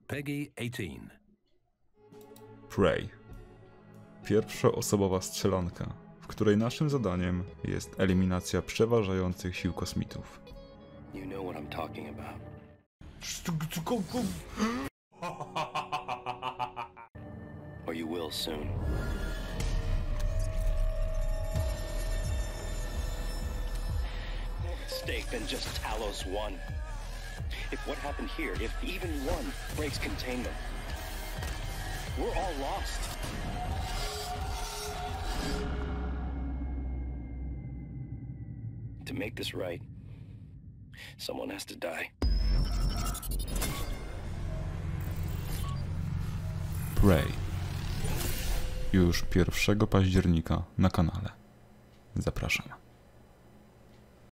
Peggy 18. Prey. Pierwszoosobowa strzelanka, w której naszym zadaniem jest eliminacja przeważających sił kosmitów. You know what I'm talking about. Or you will soon. Stake than just Talos 1. If what happened here, if even one breaks containment, we're all lost. To make this right, someone has to die. Prey. Już 1 października na kanale. Zapraszam.